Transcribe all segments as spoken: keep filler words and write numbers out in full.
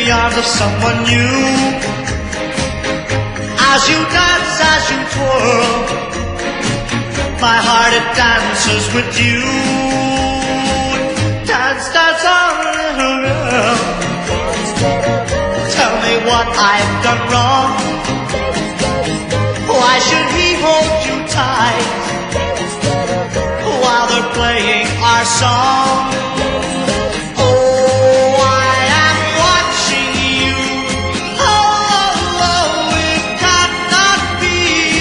the arms of someone new. As you dance, as you twirl, my heart it dances with you. Dance, dance on, little girl. Tell me what I've done wrong. Why should he hold you tight while they're playing our song? Oh, I am watching you. Oh, oh, it cannot be.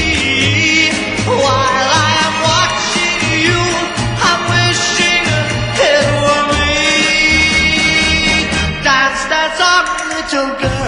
While I am watching you, I'm wishing it were me. Dance, dance on, little girl.